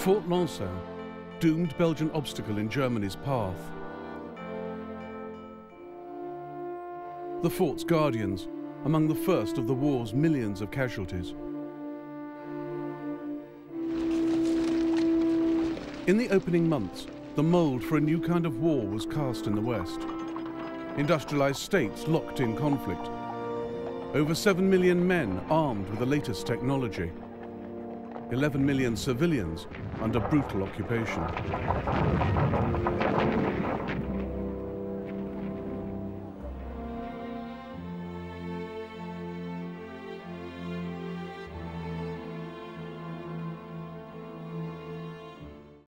Fort Lanceau, doomed Belgian obstacle in Germany's path. The fort's guardians, among the first of the war's millions of casualties. In the opening months, the mould for a new kind of war was cast in the West. Industrialized states locked in conflict. Over 7 million men armed with the latest technology. 11 million civilians under brutal occupation.